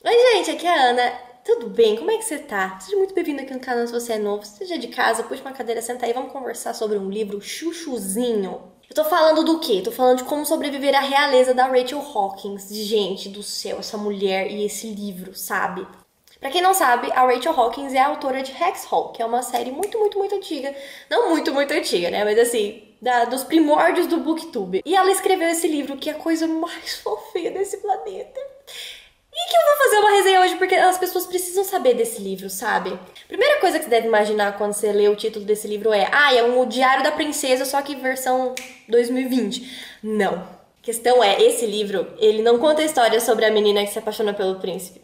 Oi, gente, aqui é a Ana. Tudo bem? Como é que você tá? Seja muito bem-vindo aqui no canal se você é novo. Seja de casa, puxa uma cadeira, senta aí, vamos conversar sobre um livro chuchuzinho. Eu tô falando do quê? Tô falando de como sobreviver à realeza da Rachel Hawkins. Gente do céu, essa mulher e esse livro, sabe? Pra quem não sabe, a Rachel Hawkins é a autora de Hexhall, que é uma série muito antiga. Não muito antiga, né? Mas assim, dos primórdios do BookTube. E ela escreveu esse livro, que é a coisa mais fofinha desse planeta. E que eu vou fazer uma resenha hoje porque as pessoas precisam saber desse livro, sabe? Primeira coisa que você deve imaginar quando você lê o título desse livro é um Diário da Princesa, só que versão 2020. Não. A questão é, esse livro, ele não conta a história sobre a menina que se apaixona pelo príncipe.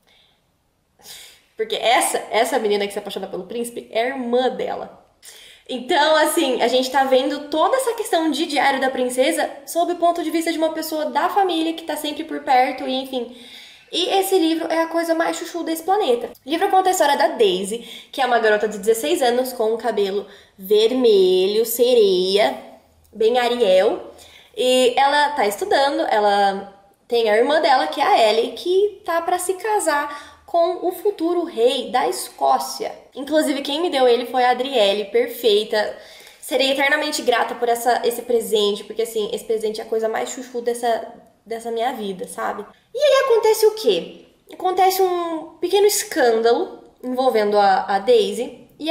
Porque essa menina que se apaixona pelo príncipe é a irmã dela. Então, assim, a gente tá vendo toda essa questão de Diário da Princesa sob o ponto de vista de uma pessoa da família que tá sempre por perto e, enfim. E esse livro é a coisa mais chuchu desse planeta. O livro conta a história da Daisy, que é uma garota de 16 anos com um cabelo vermelho, sereia, bem Ariel. E ela tá estudando, ela tem a irmã dela, que é a Ellie, que tá pra se casar com o futuro rei da Escócia. Inclusive, quem me deu ele foi a Adriele, perfeita. Serei eternamente grata por esse presente, porque assim, esse presente é a coisa mais chuchu dessa minha vida, sabe? E aí acontece o quê? Acontece um pequeno escândalo envolvendo a Daisy, e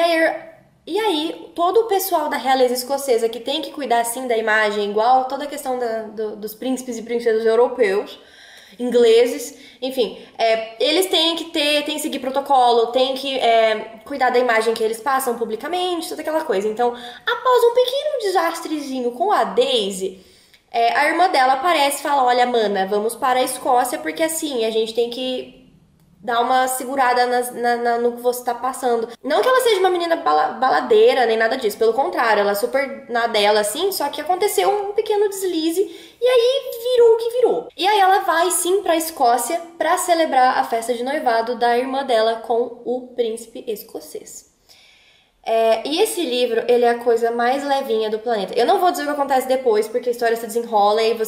aí todo o pessoal da realeza escocesa que tem que cuidar assim da imagem, igual toda a questão dos príncipes e princesas europeus, ingleses, enfim, eles têm que seguir protocolo, têm que cuidar da imagem que eles passam publicamente, toda aquela coisa. Então, após um pequeno desastrezinho com a Daisy, a irmã dela aparece e fala, olha, mana, vamos para a Escócia, porque assim, a gente tem que dar uma segurada no que você tá passando. Não que ela seja uma menina baladeira, nem nada disso, pelo contrário, ela é super na dela, assim, só que aconteceu um pequeno deslize, e aí virou o que virou. E aí ela vai, sim, pra Escócia pra celebrar a festa de noivado da irmã dela com o príncipe escocês. E esse livro, ele é a coisa mais levinha do planeta. Eu não vou dizer o que acontece depois, porque a história se desenrola e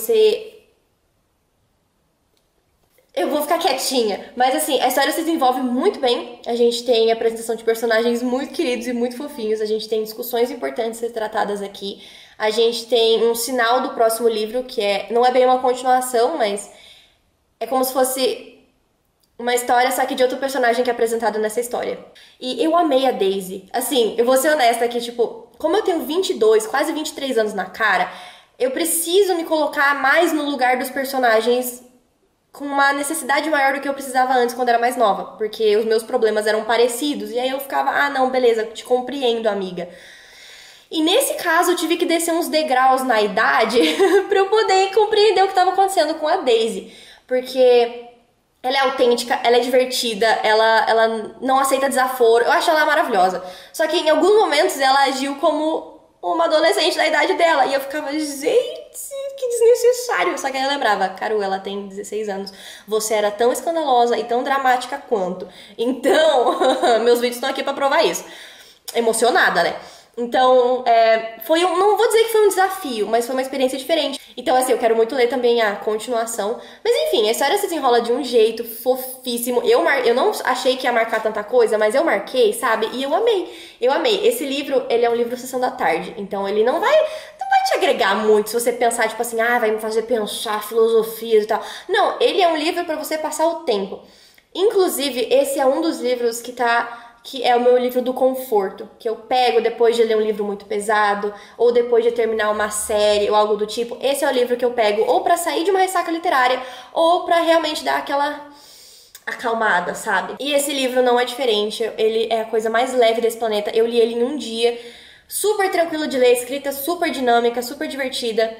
eu vou ficar quietinha. Mas assim, a história se desenvolve muito bem. A gente tem a apresentação de personagens muito queridos e muito fofinhos. A gente tem discussões importantes a ser tratadas aqui. A gente tem um sinal do próximo livro, que não é bem uma continuação, mas é como se fosse uma história, só que de outro personagem que é apresentado nessa história. E eu amei a Daisy. Assim, eu vou ser honesta aqui, tipo, como eu tenho 22, quase 23 anos na cara, eu preciso me colocar mais no lugar dos personagens com uma necessidade maior do que eu precisava antes quando era mais nova. Porque os meus problemas eram parecidos. E aí eu ficava, não, beleza, te compreendo, amiga. E nesse caso eu tive que descer uns degraus na idade pra eu poder compreender o que estava acontecendo com a Daisy. Porque ela é autêntica, ela é divertida, ela não aceita desaforo. Eu acho ela maravilhosa. Só que em alguns momentos ela agiu como uma adolescente da idade dela. E eu ficava, gente, que desnecessário. Só que aí eu lembrava, Caru, ela tem 16 anos. Você era tão escandalosa e tão dramática quanto. Então, meus vídeos estão aqui pra provar isso. Emocionada, né? Então, não vou dizer que foi um desafio, mas foi uma experiência diferente. Então, assim, eu quero muito ler também a continuação. Mas, enfim, a história se desenrola de um jeito fofíssimo. Eu não achei que ia marcar tanta coisa, mas eu marquei, sabe? E eu amei. Eu amei. Esse livro, ele é um livro Sessão da Tarde. Então, ele não vai te agregar muito se você pensar, tipo assim, vai me fazer pensar filosofias e tal. Não, ele é um livro pra você passar o tempo. Inclusive, esse é um dos livros que é o meu livro do conforto, que eu pego depois de ler um livro muito pesado, ou depois de terminar uma série, ou algo do tipo. Esse é o livro que eu pego ou pra sair de uma ressaca literária, ou pra realmente dar aquela acalmada, sabe? E esse livro não é diferente, ele é a coisa mais leve desse planeta. Eu li ele em um dia, super tranquilo de ler, escrita super dinâmica, super divertida.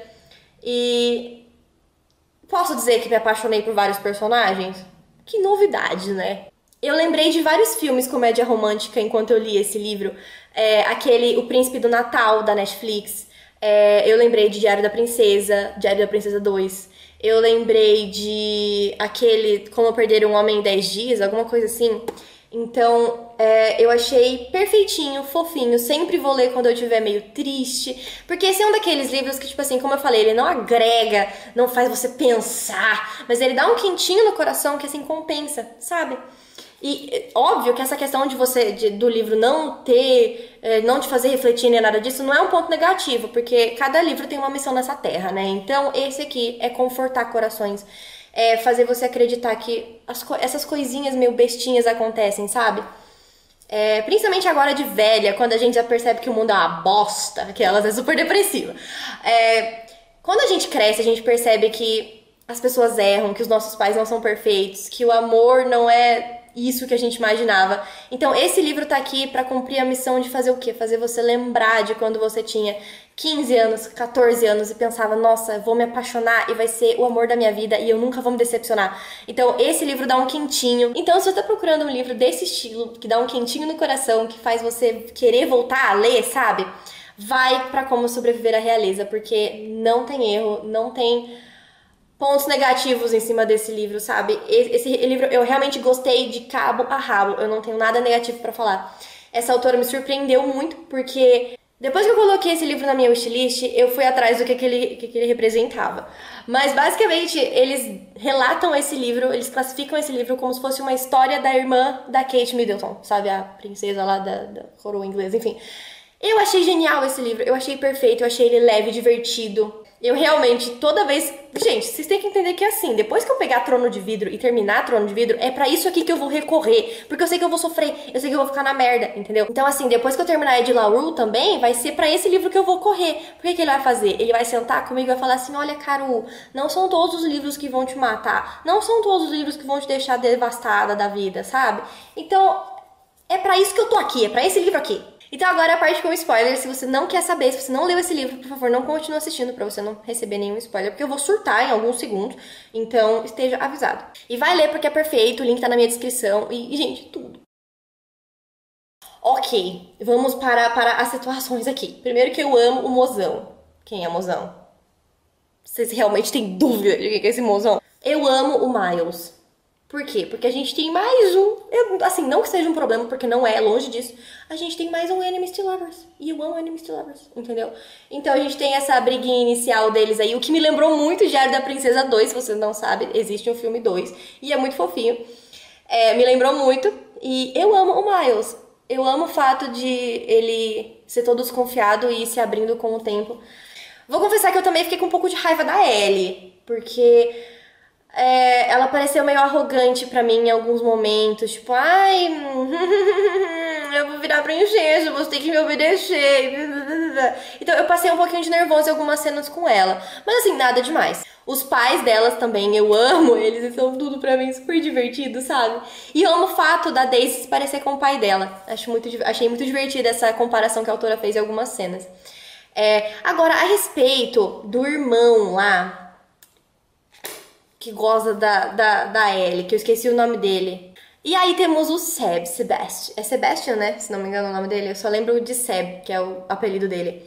E posso dizer que me apaixonei por vários personagens? Que novidade, né? Eu lembrei de vários filmes comédia romântica enquanto eu li esse livro. O Príncipe do Natal, da Netflix. Eu lembrei de Diário da Princesa 2. Eu lembrei de aquele Como Perder um Homem em 10 Dias, alguma coisa assim. Então, eu achei perfeitinho, fofinho. Sempre vou ler quando eu estiver meio triste. Porque esse é um daqueles livros que, tipo assim, como eu falei, ele não agrega, não faz você pensar, mas ele dá um quentinho no coração que, assim, compensa, sabe? E óbvio que essa questão do livro não ter, não te fazer refletir nem nada disso, não é um ponto negativo, porque cada livro tem uma missão nessa terra, né? Então, esse aqui é confortar corações. É fazer você acreditar que essas coisinhas meio bestinhas acontecem, sabe? Principalmente agora de velha, quando a gente já percebe que o mundo é uma bosta, que elas é super depressiva. Quando a gente cresce, a gente percebe que as pessoas erram, que os nossos pais não são perfeitos, que o amor não é isso que a gente imaginava. Então, esse livro tá aqui pra cumprir a missão de fazer o quê? Fazer você lembrar de quando você tinha 15 anos, 14 anos e pensava, nossa, eu vou me apaixonar e vai ser o amor da minha vida e eu nunca vou me decepcionar. Então, esse livro dá um quentinho. Então, se você tá procurando um livro desse estilo, que dá um quentinho no coração, que faz você querer voltar a ler, sabe? Vai pra Como Sobreviver à Realeza, porque não tem erro, não tem pontos negativos em cima desse livro, sabe? Esse livro eu realmente gostei de cabo a rabo, eu não tenho nada negativo pra falar. Essa autora me surpreendeu muito, porque depois que eu coloquei esse livro na minha wishlist, eu fui atrás do que ele representava. Mas basicamente, eles relatam esse livro, eles classificam esse livro como se fosse uma história da irmã da Kate Middleton, sabe? A princesa lá da coroa inglesa, enfim. Eu achei genial esse livro, eu achei perfeito, eu achei ele leve, divertido. Eu realmente, toda vez... Gente, vocês têm que entender que é assim, depois que eu pegar Trono de Vidro e terminar Trono de Vidro, é pra isso aqui que eu vou recorrer. Porque eu sei que eu vou sofrer, eu sei que eu vou ficar na merda, entendeu? Então assim, depois que eu terminar Ed La Rue também, vai ser pra esse livro que eu vou correr. Por que ele vai fazer? Ele vai sentar comigo e vai falar assim, olha, Caru, não são todos os livros que vão te matar. Não são todos os livros que vão te deixar devastada da vida, sabe? Então, é pra isso que eu tô aqui, é pra esse livro aqui. Então agora a parte com spoiler, se você não quer saber, se você não leu esse livro, por favor, não continue assistindo pra você não receber nenhum spoiler, porque eu vou surtar em alguns segundos, então esteja avisado. E vai ler porque é perfeito, o link tá na minha descrição e gente, tudo. Ok, vamos para as situações aqui. Primeiro que eu amo o mozão. Quem é o mozão? Vocês realmente têm dúvida de quem é esse mozão? Eu amo o Miles. Por quê? Porque a gente tem mais um... assim, não que seja um problema, porque não é, longe disso. A gente tem mais um Enemies to Lovers. E eu amo Enemies to Lovers, entendeu? Então a gente tem essa briguinha inicial deles aí, o que me lembrou muito Diário da Princesa 2, se vocês não sabem, existe um filme 2. E é muito fofinho. Me lembrou muito. E eu amo o Miles. Eu amo o fato de ele ser todo desconfiado e ir se abrindo com o tempo. Vou confessar que eu também fiquei com um pouco de raiva da Ellie. Porque... ela pareceu meio arrogante pra mim em alguns momentos, tipo, ai, eu vou virar princesa, você tem que me obedecer. Então eu passei um pouquinho de nervoso em algumas cenas com ela, mas assim, nada demais. Os pais delas também, eu amo eles, eles são tudo pra mim super divertido, sabe? E eu amo o fato da Daisy se parecer com o pai dela. Achei muito divertida essa comparação que a autora fez em algumas cenas. Agora, a respeito do irmão lá, que gosta da Ellie, que eu esqueci o nome dele. E aí temos o Sebastian. É Sebastian, né? Se não me engano o nome dele. Eu só lembro de Seb, que é o apelido dele.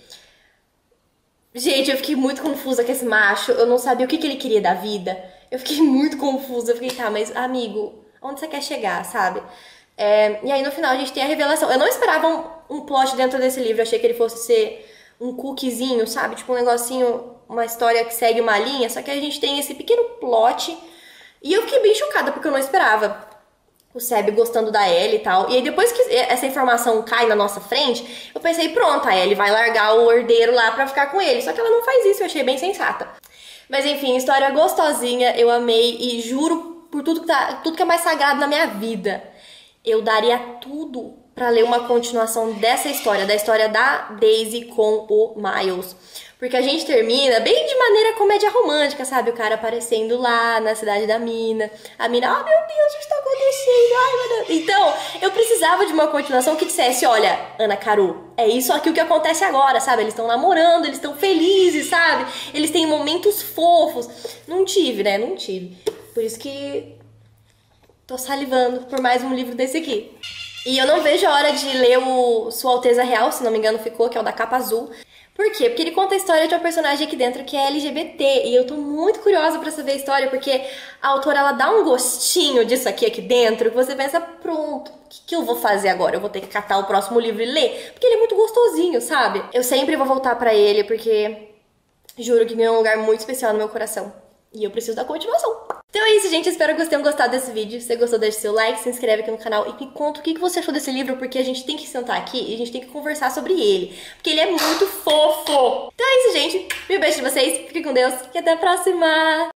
Gente, eu fiquei muito confusa com esse macho. Eu não sabia o que ele queria da vida. Eu fiquei muito confusa. Eu fiquei, tá, mas amigo, onde você quer chegar, sabe? E aí no final a gente tem a revelação. Eu não esperava um plot dentro desse livro. Eu achei que ele fosse ser um cookiezinho, sabe? Tipo um negocinho... uma história que segue uma linha, só que a gente tem esse pequeno plot. E eu fiquei bem chocada, porque eu não esperava o Seb gostando da Ellie e tal. E aí depois que essa informação cai na nossa frente, eu pensei, pronto, a Ellie vai largar o herdeiro lá pra ficar com ele. Só que ela não faz isso, eu achei bem sensata. Mas enfim, história gostosinha, eu amei e juro por tudo que é mais sagrado na minha vida. Eu daria tudo pra ler uma continuação dessa história, da história da Daisy com o Miles. Porque a gente termina bem de maneira comédia romântica, sabe? O cara aparecendo lá na cidade da mina. A mina, oh meu Deus, o que está acontecendo? Ai, meu Deus. Então, eu precisava de uma continuação que dissesse, olha, Ana Caru, é isso aqui o que acontece agora, sabe? Eles estão namorando, eles estão felizes, sabe? Eles têm momentos fofos. Não tive, né? Não tive. Por isso que tô salivando por mais um livro desse aqui. E eu não vejo a hora de ler o Sua Alteza Real, se não me engano ficou, que é o da capa azul. Por quê? Porque ele conta a história de uma personagem aqui dentro que é LGBT. E eu tô muito curiosa pra saber a história, porque a autora, ela dá um gostinho disso aqui dentro, que você pensa, pronto, o que eu vou fazer agora? Eu vou ter que catar o próximo livro e ler? Porque ele é muito gostosinho, sabe? Eu sempre vou voltar pra ele, porque juro que ganhou um lugar muito especial no meu coração. E eu preciso da continuação. Então é isso, gente. Espero que vocês tenham gostado desse vídeo. Se você gostou, deixa seu like, se inscreve aqui no canal e me conta o que você achou desse livro, porque a gente tem que sentar aqui e a gente tem que conversar sobre ele. Porque ele é muito fofo. Então é isso, gente. Um beijo de vocês. Fiquem com Deus e até a próxima.